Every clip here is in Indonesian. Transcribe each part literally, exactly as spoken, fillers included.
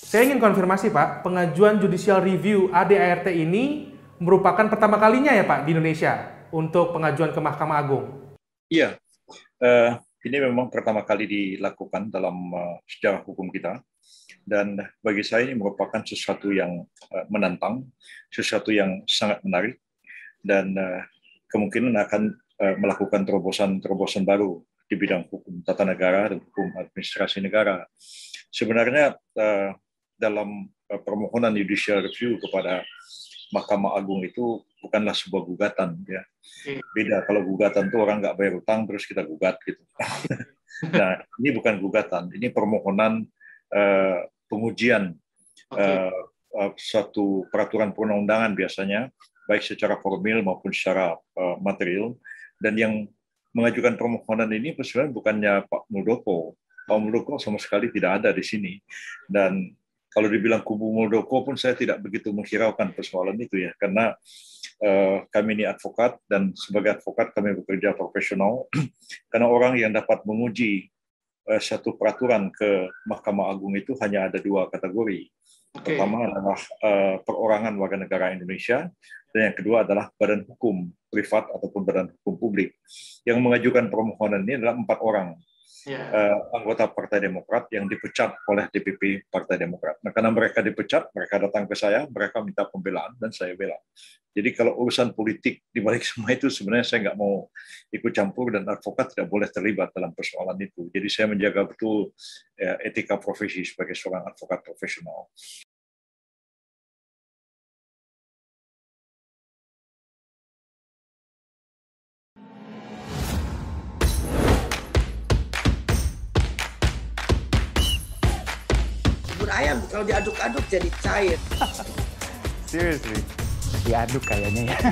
Saya ingin konfirmasi Pak, pengajuan judicial review A D A R T ini merupakan pertama kalinya ya Pak di Indonesia untuk pengajuan ke Mahkamah Agung? Iya, uh, ini memang pertama kali dilakukan dalam uh, sejarah hukum kita. Dan bagi saya ini merupakan sesuatu yang uh, menantang, sesuatu yang sangat menarik, dan uh, kemungkinan akan uh, melakukan terobosan-terobosan baru di bidang hukum tata negara dan hukum administrasi negara. Sebenarnya uh, dalam uh, permohonan judicial review kepada Mahkamah Agung itu bukanlah sebuah gugatan, ya. Beda kalau gugatan tuh orang nggak bayar utang terus kita gugat gitu. Nah, ini bukan gugatan, ini permohonan uh, pengujian okay. uh, uh, suatu peraturan perundang-undangan biasanya, baik secara formil maupun secara uh, material. Dan yang mengajukan permohonan ini sebenarnya bukannya Pak Muldoko. Pak Muldoko sama sekali tidak ada di sini. Dan kalau dibilang kubu Muldoko pun saya tidak begitu menghiraukan persoalan itu ya, karena uh, kami ini advokat dan sebagai advokat kami bekerja profesional. Karena orang yang dapat menguji uh, satu peraturan ke Mahkamah Agung itu hanya ada dua kategori. Okay. Pertama adalah uh, perorangan warga negara Indonesia, dan yang kedua adalah badan hukum privat ataupun badan hukum publik. Yang mengajukan permohonan ini adalah empat orang. Yeah. Uh, anggota Partai Demokrat yang dipecat oleh D P P Partai Demokrat. Nah, karena mereka dipecat, mereka datang ke saya, mereka minta pembelaan dan saya bela. Jadi kalau urusan politik di balik semua itu sebenarnya saya nggak mau ikut campur dan advokat tidak boleh terlibat dalam persoalan itu. Jadi saya menjaga betul ya, etika profesi sebagai seorang advokat profesional. Ayam kalau diaduk-aduk jadi cair. Seriously, diaduk kayaknya ya.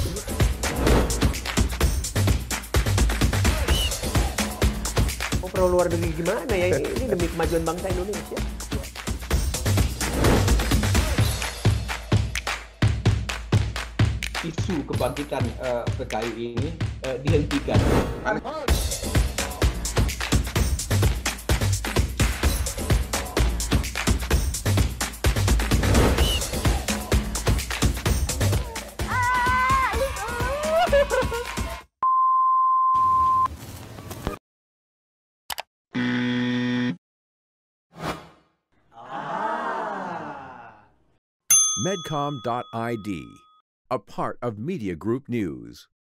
Oh, perlu luar negeri gimana ya? Ini, ini demi kemajuan bangsa Indonesia. Isu kebangkitan uh, P K I ini uh, dihentikan. Medcom dot I D, a part of Media Group News.